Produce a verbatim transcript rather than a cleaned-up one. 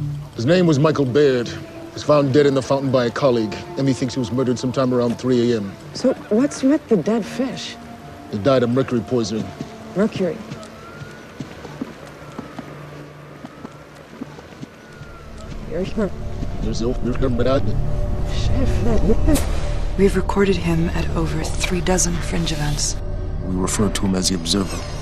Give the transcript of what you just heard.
His name was Michael Baird. He was found dead in the fountain by a colleague. Emmy thinks he was murdered sometime around three A M So what's with the dead fish? He died of mercury poisoning. Mercury. We've recorded him at over three dozen Fringe events. We refer to him as the Observer.